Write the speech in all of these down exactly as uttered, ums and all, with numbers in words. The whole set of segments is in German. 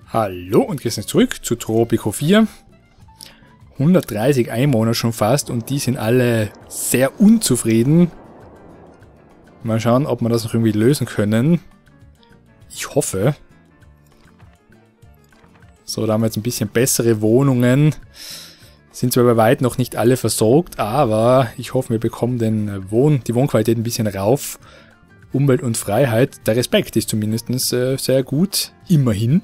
Hallo und gestern zurück zu Tropico vier. hundertdreißig Einwohner schon fast und die sind alle sehr unzufrieden. Mal schauen, ob wir das noch irgendwie lösen können. Ich hoffe. So, da haben wir jetzt ein bisschen bessere Wohnungen. Sind zwar bei weitem noch nicht alle versorgt, aber ich hoffe, wir bekommen den Wohn die Wohnqualität ein bisschen rauf. Umwelt und Freiheit. Der Respekt ist zumindest äh, sehr gut. Immerhin.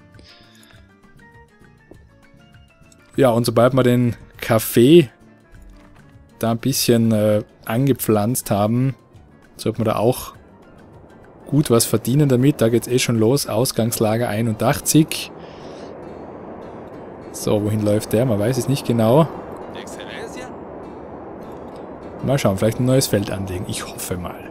Ja, und sobald wir den Kaffee da ein bisschen äh, angepflanzt haben, sollte man da auch gut was verdienen damit. Da geht es eh schon los. Ausgangslager einundachtzig. So, wohin läuft der? Man weiß es nicht genau. Mal schauen, vielleicht ein neues Feld anlegen. Ich hoffe mal.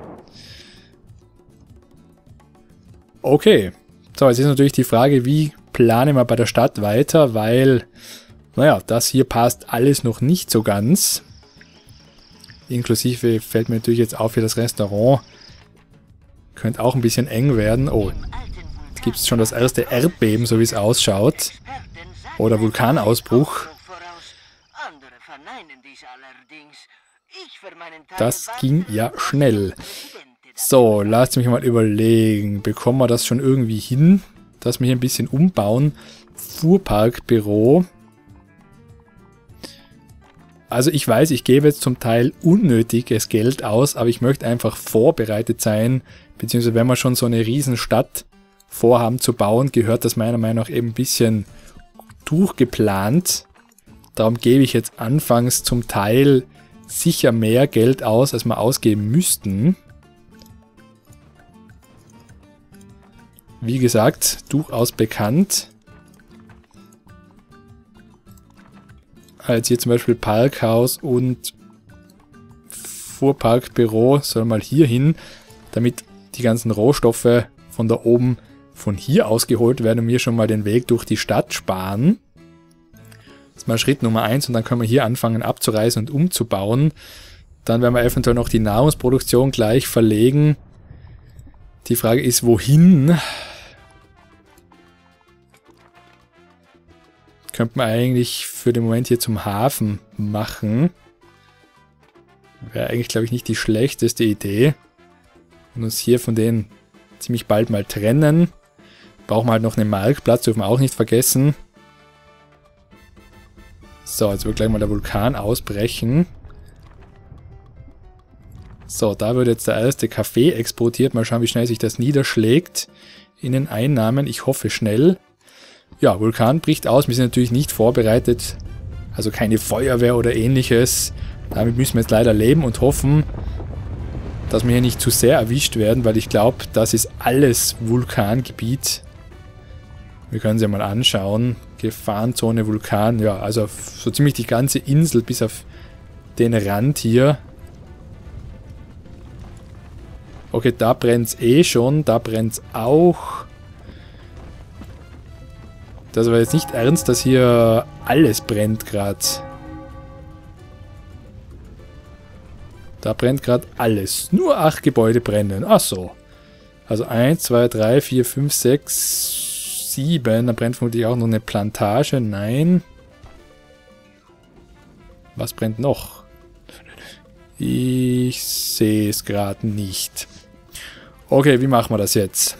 Okay. So, jetzt ist natürlich die Frage, wie planen wir bei der Stadt weiter, weil, naja, das hier passt alles noch nicht so ganz. Inklusive fällt mir natürlich jetzt auf, hier das Restaurant könnte auch ein bisschen eng werden. Oh, jetzt gibt es schon das erste Erdbeben, so wie es ausschaut. Oder Vulkanausbruch. Das ging ja schnell. So, lasst mich mal überlegen. Bekommen wir das schon irgendwie hin? Dass wir hier ein bisschen umbauen. Fuhrparkbüro. Also ich weiß, ich gebe jetzt zum Teil unnötiges Geld aus, aber ich möchte einfach vorbereitet sein. Beziehungsweise wenn wir schon so eine Riesenstadt vorhaben zu bauen, gehört das meiner Meinung nach eben ein bisschen durchgeplant. Darum gebe ich jetzt anfangs zum Teil sicher mehr Geld aus, als wir ausgeben müssten. Wie gesagt, durchaus bekannt. Als hier zum Beispiel Parkhaus und Fuhrparkbüro soll mal hier hin, damit die ganzen Rohstoffe von da oben von hier aus geholt werden und wir schon mal den Weg durch die Stadt sparen. Das ist mal Schritt Nummer eins und dann können wir hier anfangen abzureißen und umzubauen. Dann werden wir eventuell noch die Nahrungsproduktion gleich verlegen. Die Frage ist, wohin? Könnte man eigentlich für den Moment hier zum Hafen machen. Wäre eigentlich, glaube ich, nicht die schlechteste Idee. Und uns hier von denen ziemlich bald mal trennen. Brauchen wir halt noch einen Marktplatz, dürfen wir auch nicht vergessen. So, jetzt wird gleich mal der Vulkan ausbrechen. So, da wird jetzt der erste Kaffee exportiert. Mal schauen, wie schnell sich das niederschlägt in den Einnahmen. Ich hoffe schnell. Ja, Vulkan bricht aus. Wir sind natürlich nicht vorbereitet. Also keine Feuerwehr oder ähnliches. Damit müssen wir jetzt leider leben und hoffen, dass wir hier nicht zu sehr erwischt werden, weil ich glaube, das ist alles Vulkangebiet. Wir können sie ja mal anschauen. Gefahrenzone Vulkan. Ja, also so ziemlich die ganze Insel bis auf den Rand hier. Okay, da brennt es eh schon. Da brennt es auch. Das war jetzt nicht ernst, dass hier alles brennt gerade. Da brennt gerade alles. Nur acht Gebäude brennen. Ach so. Also eins, zwei, drei, vier, fünf, sechs, sieben. Da brennt vermutlich auch noch eine Plantage. Nein. Was brennt noch? Ich sehe es gerade nicht. Okay, wie machen wir das jetzt?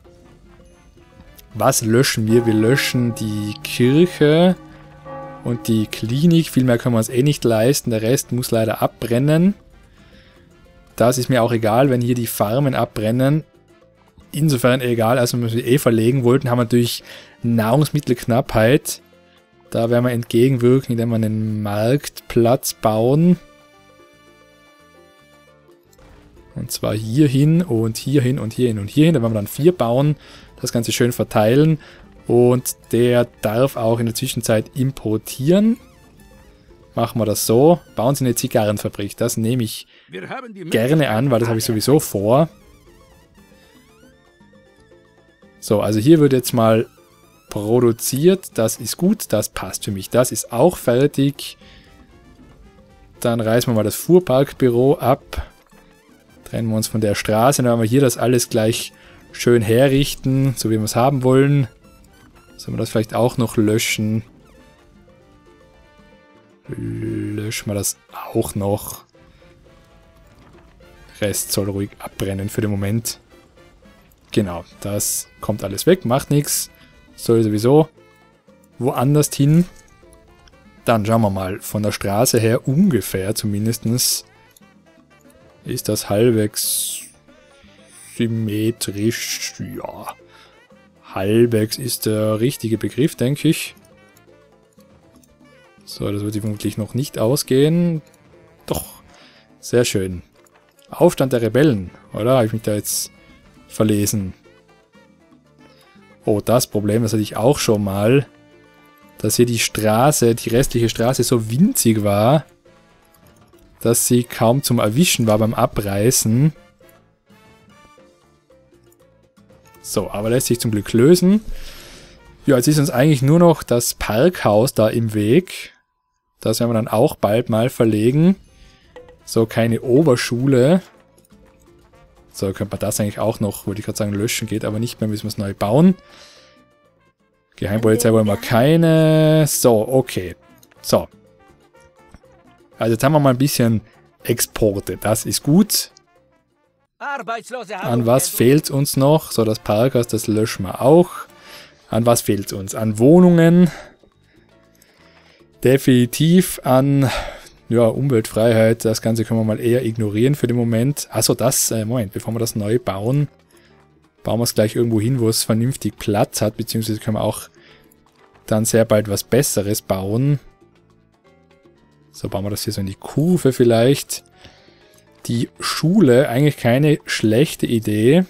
Was löschen wir? Wir löschen die Kirche und die Klinik. Viel mehr können wir uns eh nicht leisten. Der Rest muss leider abbrennen. Das ist mir auch egal, wenn hier die Farmen abbrennen. Insofern egal, als wir sie eh verlegen wollten, haben wir natürlich Nahrungsmittelknappheit. Da werden wir entgegenwirken, indem wir einen Marktplatz bauen. Und zwar hierhin und hierhin und hierhin und hierhin. Da werden wir dann vier bauen. Das Ganze schön verteilen. Und der darf auch in der Zwischenzeit importieren. Machen wir das so. Bauen Sie eine Zigarrenfabrik. Das nehme ich gerne an, weil das habe ich sowieso vor. So, also hier wird jetzt mal produziert. Das ist gut. Das passt für mich. Das ist auch fertig. Dann reißen wir mal das Fuhrparkbüro ab. Trennen wir uns von der Straße. Dann werden wir hier das alles gleich schön herrichten, so wie wir es haben wollen. Sollen wir das vielleicht auch noch löschen? Löschen wir das auch noch. Rest soll ruhig abbrennen für den Moment. Genau, das kommt alles weg, macht nichts. Soll sowieso woanders hin. Dann schauen wir mal, von der Straße her ungefähr zumindest ist das halbwegs symmetrisch. Ja, halbwegs ist der richtige Begriff, denke ich. So, das wird sich vermutlich noch nicht ausgehen. Doch, sehr schön. Aufstand der Rebellen, oder? Habe ich mich da jetzt verlesen? Oh, das Problem, das hatte ich auch schon mal. Dass hier die Straße, die restliche Straße so winzig war, dass sie kaum zum Erwischen war beim Abreißen. So, aber lässt sich zum Glück lösen. Ja, jetzt ist uns eigentlich nur noch das Parkhaus da im Weg. Das werden wir dann auch bald mal verlegen. So, keine Oberschule. So, könnte man das eigentlich auch noch, wollte ich gerade sagen, löschen, geht aber nicht mehr, müssen wir es neu bauen. Geheimpolizei wollen wir keine. So, okay. So. Also jetzt haben wir mal ein bisschen Exporte, das ist gut. An was fehlt uns noch? So, das Parkhaus, das löschen wir auch. An was fehlt uns? An Wohnungen. Definitiv an ja, Umweltfreiheit. Das Ganze können wir mal eher ignorieren für den Moment. Achso, das, äh, Moment, bevor wir das neu bauen, bauen wir es gleich irgendwo hin, wo es vernünftig Platz hat, beziehungsweise können wir auch dann sehr bald was Besseres bauen. So, bauen wir das hier so in die Kurve vielleicht. Die Schule, eigentlich keine schlechte Idee.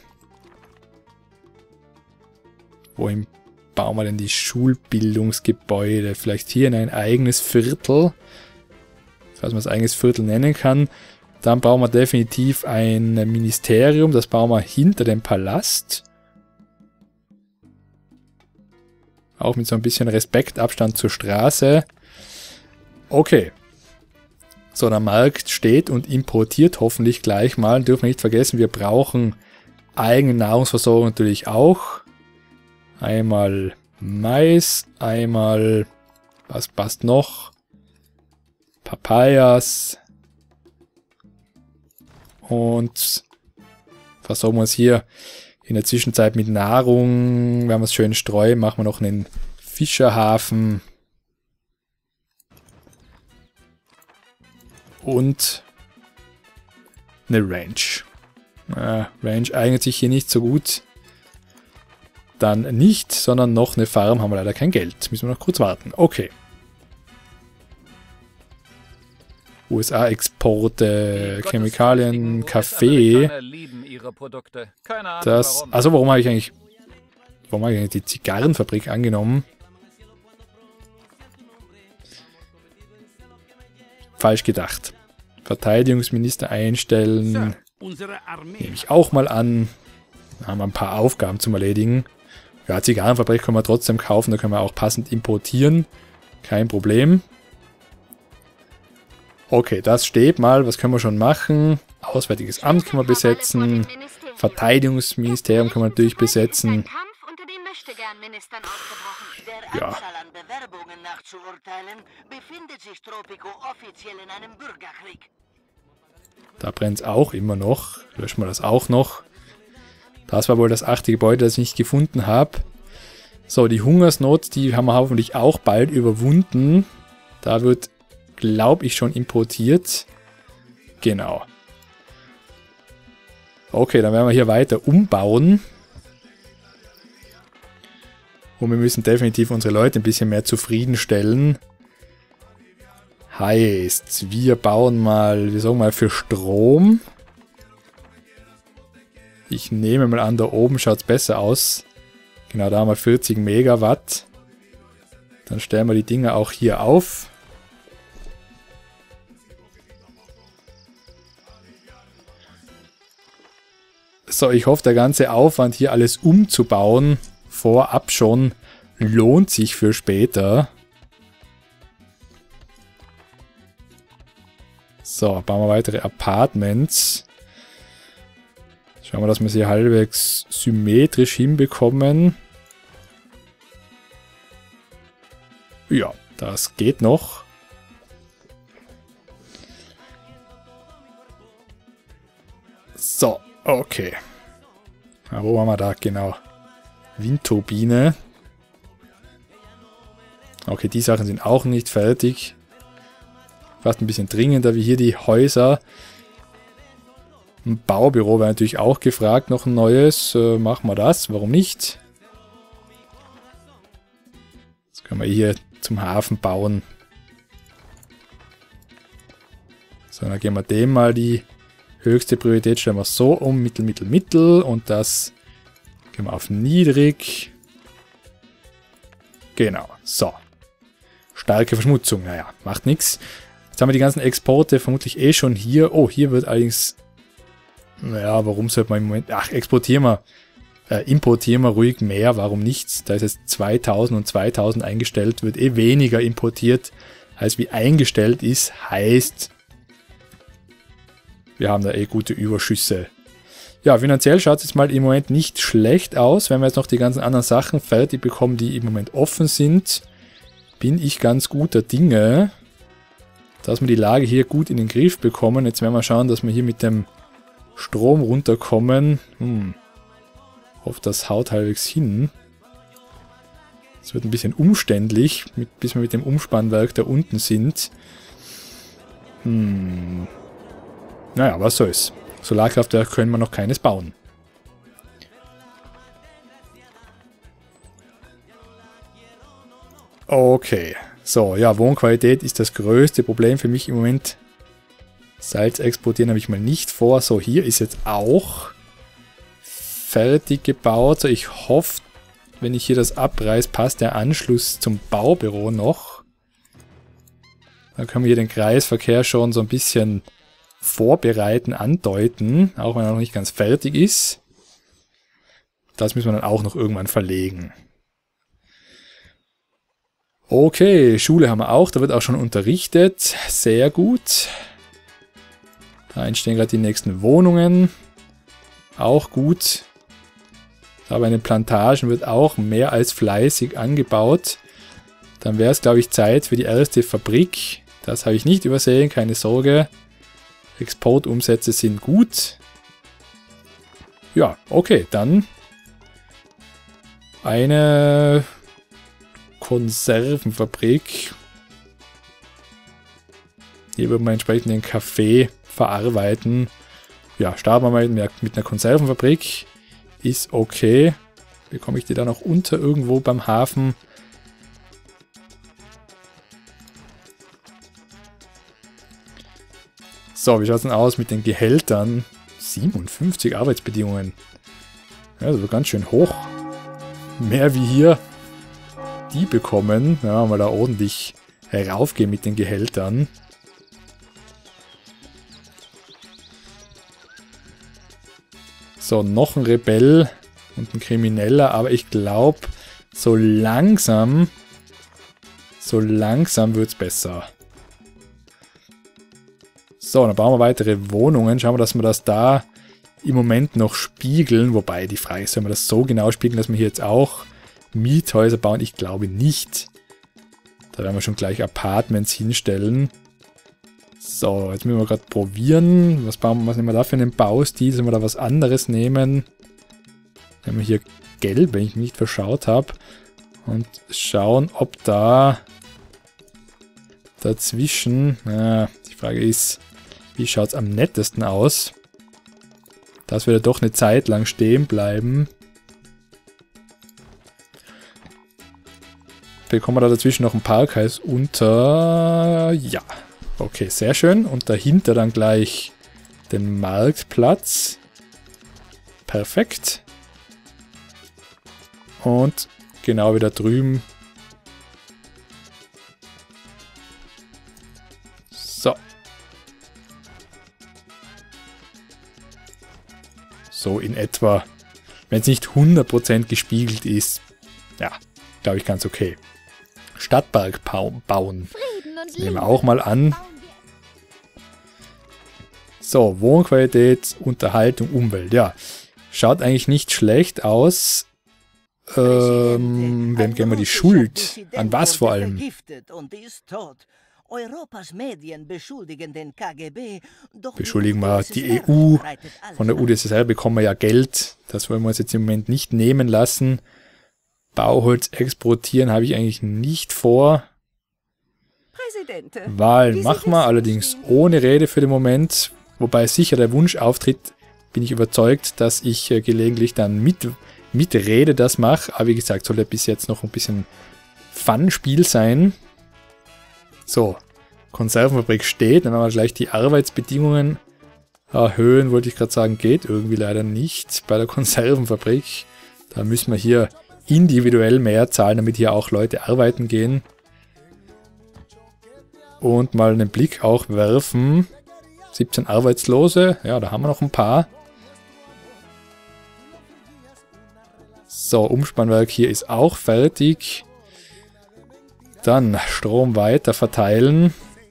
Wohin bauen wir denn die Schulbildungsgebäude? Vielleicht hier in ein eigenes Viertel, falls man es eigenes Viertel nennen kann. Dann brauchen wir definitiv ein Ministerium, das bauen wir hinter dem Palast. Auch mit so ein bisschen Respektabstand zur Straße. Okay. So, der Markt steht und importiert hoffentlich gleich mal. Dürfen wir nicht vergessen, wir brauchen eigene Nahrungsversorgung natürlich auch. Einmal Mais, einmal, was passt noch? Papayas. Und versorgen wir uns hier in der Zwischenzeit mit Nahrung. Wenn wir es schön streuen, machen wir noch einen Fischerhafen. Und eine Ranch. Äh, Ranch eignet sich hier nicht so gut. Dann nicht, sondern noch eine Farm, haben wir leider kein Geld. Müssen wir noch kurz warten. Okay. U S A-Exporte, Chemikalien, Kaffee. Das. Also warum habe ich eigentlich. Warum habe ich eigentlich die Zigarrenfabrik angenommen? Falsch gedacht. Verteidigungsminister einstellen. Nehme ich auch mal an. Da haben wir ein paar Aufgaben zum Erledigen. Ja, Zigarrenfabrik können wir trotzdem kaufen. Da können wir auch passend importieren. Kein Problem. Okay, das steht mal. Was können wir schon machen? Auswärtiges Amt können wir besetzen. Verteidigungsministerium können wir natürlich besetzen. Ja. Da brennt es auch immer noch. Löschen wir das auch noch. Das war wohl das achte Gebäude, das ich nicht gefunden habe. So, die Hungersnot, die haben wir hoffentlich auch bald überwunden. Da wird, glaube ich, schon importiert. Genau. Okay, dann werden wir hier weiter umbauen. Und wir müssen definitiv unsere Leute ein bisschen mehr zufriedenstellen. Heißt, wir bauen mal, wir sagen mal für Strom. Ich nehme mal an, da oben schaut es besser aus. Genau, da haben wir vierzig Megawatt. Dann stellen wir die Dinger auch hier auf. So, ich hoffe, der ganze Aufwand hier alles umzubauen, vorab schon, lohnt sich für später. So, bauen wir weitere Apartments. Schauen wir, dass wir sie halbwegs symmetrisch hinbekommen. Ja, das geht noch. So, okay. Ja, wo waren wir da? Genau. Windturbine. Okay, die Sachen sind auch nicht fertig. Fast ein bisschen dringender wie hier die Häuser. Ein Baubüro wäre natürlich auch gefragt, noch ein neues. Äh, machen wir das, warum nicht? Das können wir hier zum Hafen bauen. So, dann geben wir dem mal die höchste Priorität, stellen wir so um, Mittel, Mittel, Mittel. Und das gehen wir auf niedrig. Genau, so. Starke Verschmutzung, naja, macht nichts. Jetzt haben wir die ganzen Exporte vermutlich eh schon hier. Oh, hier wird allerdings... Naja, warum sollte man im Moment... Ach, exportieren wir. Äh, importieren wir ruhig mehr, warum nicht? Da ist jetzt zweitausend und zweitausend eingestellt, wird eh weniger importiert, als wie eingestellt ist. Heißt, wir haben da eh gute Überschüsse. Ja, finanziell schaut es jetzt mal im Moment nicht schlecht aus. Wenn wir jetzt noch die ganzen anderen Sachen fertig bekommen, die im Moment offen sind, bin ich ganz guter Dinge, dass wir die Lage hier gut in den Griff bekommen. Jetzt werden wir schauen, dass wir hier mit dem Strom runterkommen. Hm. Hoffe, das haut halbwegs hin. Es wird ein bisschen umständlich, mit, bis wir mit dem Umspannwerk da unten sind. Hm. Naja, was soll's. Solarkraftwerk können wir noch keines bauen. Okay. So, ja, Wohnqualität ist das größte Problem für mich im Moment. Salz exportieren habe ich mal nicht vor. So, hier ist jetzt auch fertig gebaut. So, ich hoffe, wenn ich hier das abreiße, passt der Anschluss zum Baubüro noch. Dann können wir hier den Kreisverkehr schon so ein bisschen vorbereiten, andeuten, auch wenn er noch nicht ganz fertig ist. Das müssen wir dann auch noch irgendwann verlegen. Okay, Schule haben wir auch, da wird auch schon unterrichtet. Sehr gut. Da entstehen gerade die nächsten Wohnungen. Auch gut. Aber in den Plantagen wird auch mehr als fleißig angebaut. Dann wäre es, glaube ich, Zeit für die erste Fabrik. Das habe ich nicht übersehen, keine Sorge. Exportumsätze sind gut. Ja, okay, dann eine Konservenfabrik. Hier wird man entsprechend den Kaffee verarbeiten. Ja, starten wir mal mit einer Konservenfabrik. Ist okay. Bekomme ich die dann auch unter irgendwo beim Hafen? So, wie schaut es denn aus mit den Gehältern? siebenundfünfzig Arbeitsbedingungen. Ja, das wird ganz schön hoch. Mehr wie hier die bekommen. Ja, mal da ordentlich heraufgehen mit den Gehältern. So, noch ein Rebell und ein Krimineller, aber ich glaube, so langsam, so langsam wird es besser. So, dann bauen wir weitere Wohnungen. Schauen wir, dass wir das da im Moment noch spiegeln. Wobei, die Frage ist, sollen wir das so genau spiegeln, dass wir hier jetzt auch Miethäuser bauen? Ich glaube nicht. Da werden wir schon gleich Apartments hinstellen. So, jetzt müssen wir gerade probieren. Was, bauen, was nehmen wir da für einen Baustil? Sollen wir da was anderes nehmen? Nehmen wir hier gelb, wenn ich mich nicht verschaut habe. Und schauen, ob da dazwischen... Na, die Frage ist, wie schaut es am nettesten aus? Das wird ja doch eine Zeit lang stehen bleiben. Bekommen wir da dazwischen noch ein Parkhaus unter? Ja. Okay, sehr schön. Und dahinter dann gleich den Marktplatz. Perfekt. Und genau wie da drüben. So. So in etwa. Wenn es nicht hundert Prozent gespiegelt ist, ja, glaube ich ganz okay. Stadtpark bauen. Das nehmen wir auch mal an. So, Wohnqualität, Unterhaltung, Umwelt. Ja, schaut eigentlich nicht schlecht aus. Ähm, wem geben wir die Schuld? An was vor allem? Europas Medien beschuldigen den K G B, doch beschuldigen wir die E U. Von der U d S S R bekommen wir ja Geld. Das wollen wir uns jetzt im Moment nicht nehmen lassen. Bauholz exportieren habe ich eigentlich nicht vor. Wahlen machen wir, allerdings ohne Rede für den Moment. Wobei sicher der Wunsch auftritt, bin ich überzeugt, dass ich äh, gelegentlich dann mit, mit Rede das mache. Aber wie gesagt, soll ja bis jetzt noch ein bisschen Fun-Spiel sein. So, Konservenfabrik steht. Dann werden wir gleich die Arbeitsbedingungen erhöhen, wollte ich gerade sagen. Geht irgendwie leider nicht bei der Konservenfabrik. Da müssen wir hier individuell mehr zahlen, damit hier auch Leute arbeiten gehen. Und mal einen Blick auch werfen. siebzehn Arbeitslose. Ja, da haben wir noch ein paar. So, Umspannwerk hier ist auch fertig. Dann Strom weiter verteilen.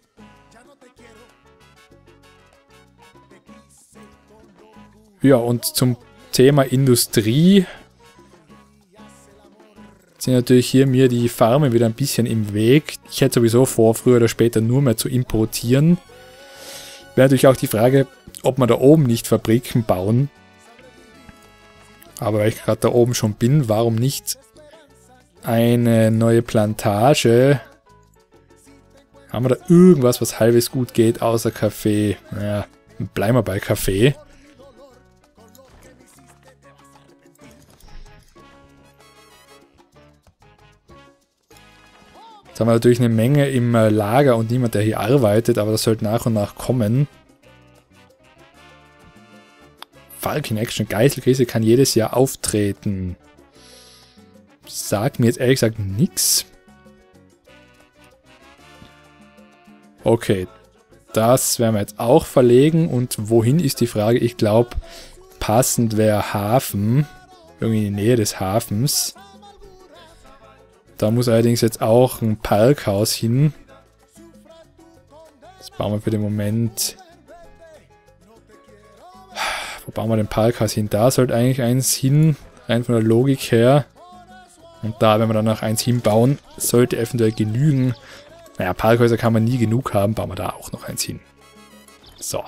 Ja, und zum Thema Industrie sind natürlich hier mir die Farmen wieder ein bisschen im Weg. Ich hätte sowieso vor, früher oder später nur mehr zu importieren. Wäre natürlich auch die Frage, ob wir da oben nicht Fabriken bauen. Aber weil ich gerade da oben schon bin, warum nicht eine neue Plantage? Haben wir da irgendwas, was halbwegs gut geht, außer Kaffee? Naja, bleiben wir bei Kaffee. Jetzt haben wir natürlich eine Menge im Lager und niemand, der hier arbeitet, aber das sollte nach und nach kommen. Falcon Action, Geiselkrise kann jedes Jahr auftreten. Sagt mir jetzt ehrlich gesagt nichts. Okay, das werden wir jetzt auch verlegen. Und wohin ist die Frage? Ich glaube, passend wäre Hafen. Irgendwie in die Nähe des Hafens. Da muss allerdings jetzt auch ein Parkhaus hin. Das bauen wir für den Moment. Wo bauen wir den Parkhaus hin? Da sollte eigentlich eins hin, rein von der Logik her. Und da, wenn wir dann noch eins hinbauen, sollte eventuell genügen. Naja, Parkhäuser kann man nie genug haben, bauen wir da auch noch eins hin. So.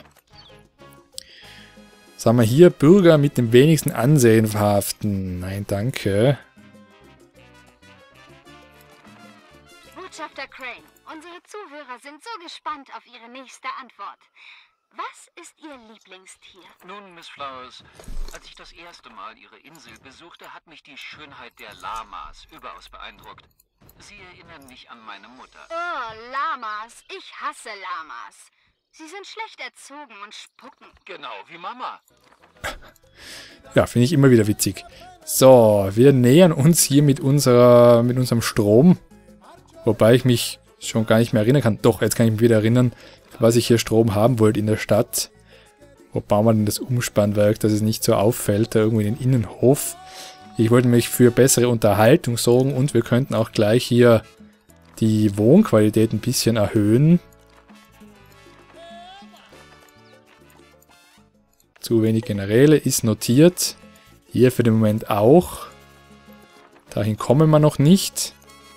Was haben wir hier? Bürger mit dem wenigsten Ansehen verhaften. Nein, danke. Botschafter Crane, unsere Zuhörer sind so gespannt auf Ihre nächste Antwort. Was ist Ihr Lieblingstier? Nun, Miss Flowers, als ich das erste Mal Ihre Insel besuchte, hat mich die Schönheit der Lamas überaus beeindruckt. Sie erinnern mich an meine Mutter. Oh, Lamas. Ich hasse Lamas. Sie sind schlecht erzogen und spucken. Genau wie Mama. Ja, finde ich immer wieder witzig. So, wir nähern uns hier mit, unserer, mit unserem Strom. Wobei ich mich schon gar nicht mehr erinnern kann. Doch, jetzt kann ich mich wieder erinnern, was ich hier Strom haben wollte in der Stadt. Wo bauen wir denn das Umspannwerk, dass es nicht so auffällt, da irgendwo in den Innenhof. Ich wollte nämlich für bessere Unterhaltung sorgen und wir könnten auch gleich hier die Wohnqualität ein bisschen erhöhen. Zu wenig Generäle ist notiert. Hier für den Moment auch. Dahin kommen wir noch nicht.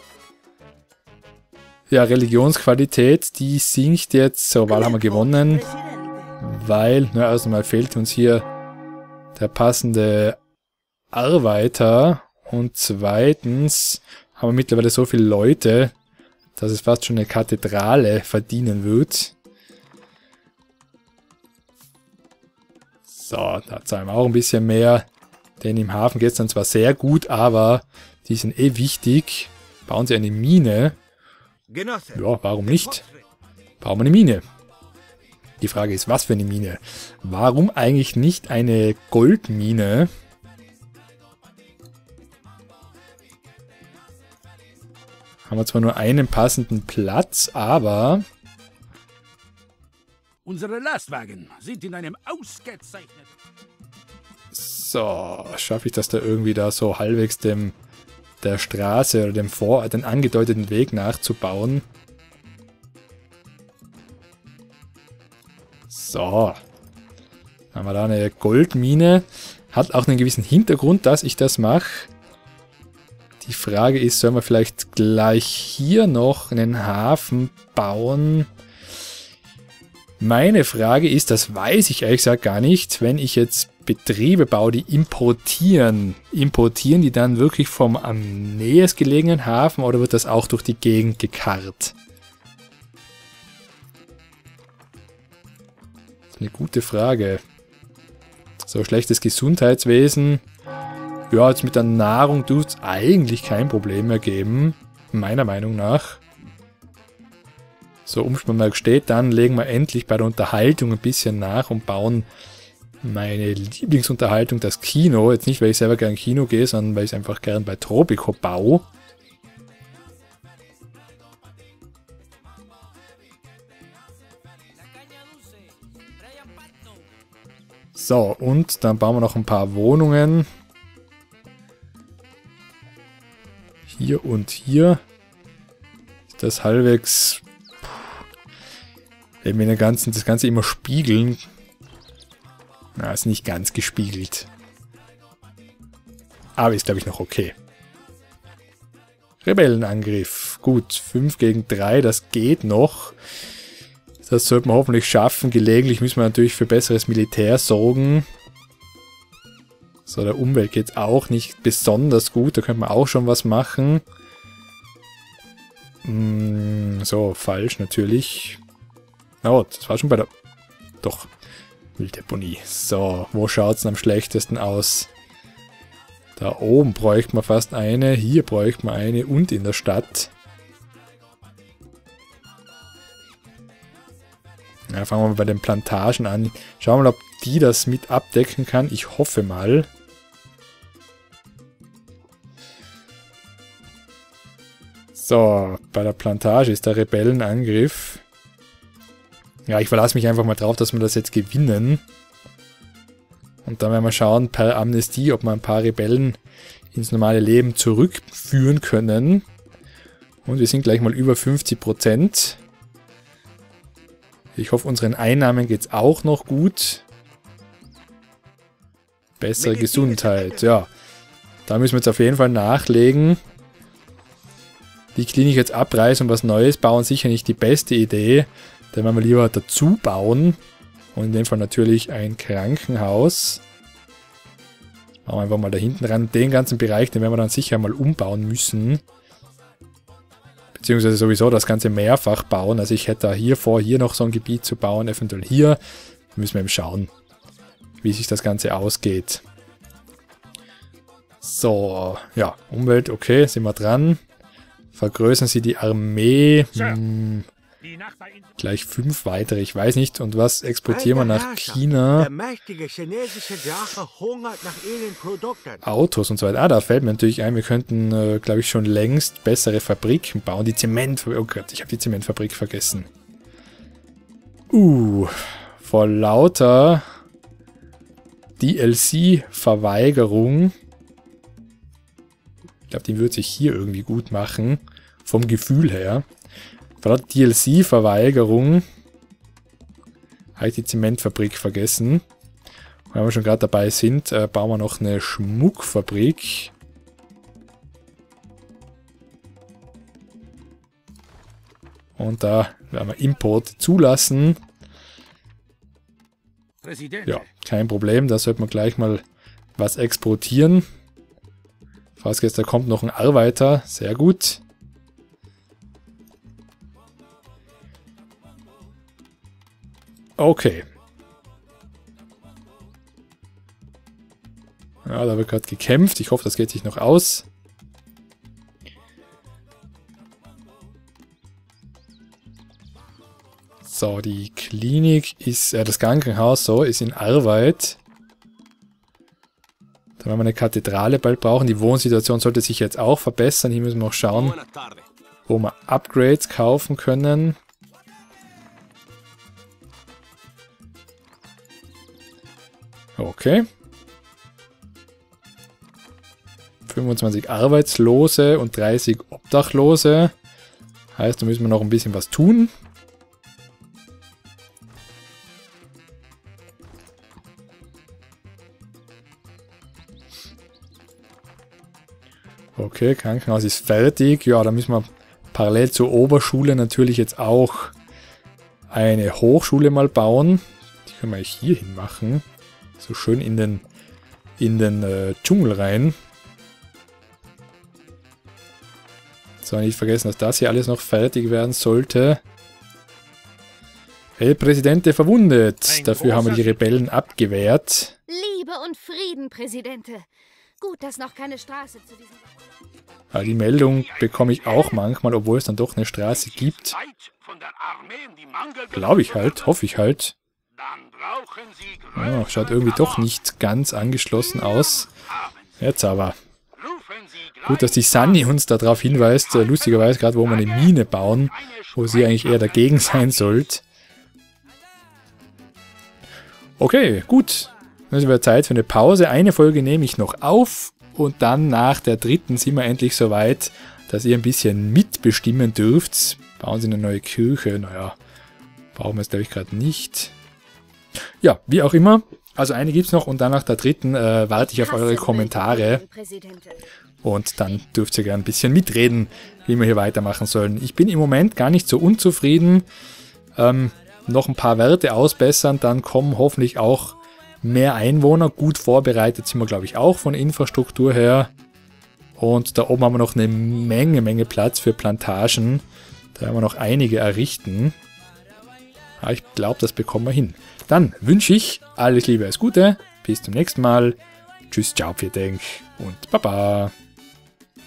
Ja, Religionsqualität, die sinkt jetzt. So, Wahl haben wir gewonnen. Weil, na, erstmal fehlt uns hier der passende Arbeiter. Und zweitens haben wir mittlerweile so viele Leute, dass es fast schon eine Kathedrale verdienen wird. So, da zahlen wir auch ein bisschen mehr. Denn im Hafen geht es dann zwar sehr gut, aber die sind eh wichtig. Bauen sie eine Mine. Ja, warum nicht? Bauen wir eine Mine. Die Frage ist, was für eine Mine? Warum eigentlich nicht eine Goldmine? Haben wir zwar nur einen passenden Platz, aber... Unsere Lastwagen sind in einem ausgezeichneten... So, schaffe ich das da irgendwie da so halbwegs dem... der Straße oder dem Vor den angedeuteten Weg nachzubauen. So. Haben wir da eine Goldmine. Hat auch einen gewissen Hintergrund, dass ich das mache. Die Frage ist, sollen wir vielleicht gleich hier noch einen Hafen bauen? Meine Frage ist, das weiß ich ehrlich gesagt gar nicht, wenn ich jetzt Betriebe baue, die importieren. Importieren die dann wirklich vom am nächstgelegenen Hafen oder wird das auch durch die Gegend gekarrt? Das ist eine gute Frage. So, schlechtes Gesundheitswesen. Ja, jetzt mit der Nahrung tut es eigentlich kein Problem mehr geben. Meiner Meinung nach. So, Umspannwerk steht, dann legen wir endlich bei der Unterhaltung ein bisschen nach und bauen meine Lieblingsunterhaltung, das Kino. Jetzt nicht, weil ich selber gern ins Kino gehe, sondern weil ich es einfach gern bei Tropico baue. So, und dann bauen wir noch ein paar Wohnungen. Hier und hier. Ist das halbwegs... Wenn wir den ganzen, das Ganze immer spiegeln. Na, ist nicht ganz gespiegelt. Aber ist, glaube ich, noch okay. Rebellenangriff. Gut, fünf gegen drei, das geht noch. Das sollte man hoffentlich schaffen. Gelegentlich müssen wir natürlich für besseres Militär sorgen. So, der Umwelt geht es auch nicht besonders gut. Da könnte man auch schon was machen. Hm, so, falsch natürlich. Oh, das war schon bei der... Doch, Mülldeponie. So, wo schaut es denn am schlechtesten aus? Da oben bräuchte man fast eine. Hier bräuchte man eine und in der Stadt. Ja, fangen wir mal bei den Plantagen an. Schauen wir mal, ob die das mit abdecken kann. Ich hoffe mal. So, bei der Plantage ist der Rebellenangriff. Ja, ich verlasse mich einfach mal drauf, dass wir das jetzt gewinnen. Und dann werden wir schauen, per Amnestie, ob wir ein paar Rebellen ins normale Leben zurückführen können. Und wir sind gleich mal über fünfzig Prozent. Ich hoffe, unseren Einnahmen geht es auch noch gut. Bessere Gesundheit, ja. Da müssen wir jetzt auf jeden Fall nachlegen. Die Klinik jetzt abreißen und was Neues bauen, sicher nicht die beste Idee. Dann werden wir lieber dazu bauen. Und in dem Fall natürlich ein Krankenhaus. Machen wir einfach mal da hinten ran. Den ganzen Bereich, den werden wir dann sicher mal umbauen müssen. Beziehungsweise sowieso das Ganze mehrfach bauen. Also ich hätte da hier vor, hier noch so ein Gebiet zu bauen. Eventuell hier. Da müssen wir eben schauen, wie sich das Ganze ausgeht. So, ja, Umwelt, okay, sind wir dran. Vergrößern Sie die Armee. Hm, gleich fünf weitere, ich weiß nicht. Und was exportieren wir nach China? Der mächtige chinesische Drache hungert nach ihren Produkten. Autos und so weiter. Ah, da fällt mir natürlich ein, wir könnten, äh, glaube ich, schon längst bessere Fabriken bauen. Die Zementfabrik. Oh Gott, ich habe die Zementfabrik vergessen. Uh, vor lauter D L C-Verweigerung. Ich glaube, die wird sich hier irgendwie gut machen. Vom Gefühl her. Vor lauter D L C-Verweigerung habe ich die Zementfabrik vergessen. Und wenn wir schon gerade dabei sind, äh, bauen wir noch eine Schmuckfabrik. Und da werden wir Import zulassen. Ja, kein Problem. Da sollte man gleich mal was exportieren. Vorausgesetzt, da kommt noch ein Arbeiter. Sehr gut. Okay. Ja, da wird gerade gekämpft. Ich hoffe, das geht sich noch aus. So, die Klinik ist, äh, das Krankenhaus, so, ist in Arbeit. Da werden wir eine Kathedrale bald brauchen. Die Wohnsituation sollte sich jetzt auch verbessern. Hier müssen wir auch schauen, wo wir Upgrades kaufen können. Okay. fünfundzwanzig Arbeitslose und dreißig Obdachlose. Heißt, da müssen wir noch ein bisschen was tun. Okay, Krankenhaus ist fertig. Ja, da müssen wir parallel zur Oberschule natürlich jetzt auch eine Hochschule mal bauen. Die können wir eigentlich hier hin machen. So schön in den, in den äh, Dschungel rein. So, nicht vergessen, dass das hier alles noch fertig werden sollte. El Presidente verwundet. Dafür haben wir die Rebellen abgewehrt. Liebe und Frieden, Präsidente. Gut, dass noch keine Straße zu diesem... Aber die Meldung bekomme ich auch manchmal, obwohl es dann doch eine Straße gibt. Glaube ich halt, hoffe ich halt. Ja, schaut irgendwie doch nicht ganz angeschlossen aus. Jetzt aber. Gut, dass die Sunny uns darauf hinweist, äh, lustigerweise gerade, wo wir eine Mine bauen, wo sie eigentlich eher dagegen sein sollte. Okay, gut. Dann ist wieder Zeit für eine Pause. Eine Folge nehme ich noch auf und dann nach der dritten sind wir endlich so weit, dass ihr ein bisschen mitbestimmen dürft. Bauen Sie eine neue Kirche. Naja, brauchen wir es glaube ich gerade nicht. Ja, wie auch immer. Also eine gibt es noch und dann nach der dritten äh, warte ich auf eure Kommentare. Und dann dürft ihr gerne ein bisschen mitreden, wie wir hier weitermachen sollen. Ich bin im Moment gar nicht so unzufrieden. Ähm, noch ein paar Werte ausbessern, dann kommen hoffentlich auch mehr Einwohner. Gut vorbereitet sind wir, glaube ich, auch von Infrastruktur her. Und da oben haben wir noch eine Menge, Menge Platz für Plantagen. Da werden wir noch einige errichten. Aber ich glaube, das bekommen wir hin. Dann wünsche ich alles Liebe, alles Gute. Bis zum nächsten Mal. Tschüss, ciao, vielen Dank und Baba.